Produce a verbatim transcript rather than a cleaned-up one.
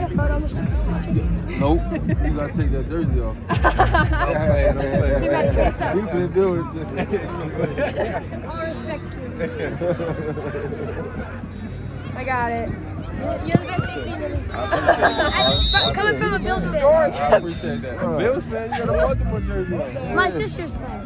a photo, Mister Nope. You gotta take that jersey off. Don't play, don't play. You finna do it. All respect to you. I got it. You're the best safety in the league. Coming from a Bills fan. I appreciate that. Bills fan, you got a multiple jersey on. My sister's fan.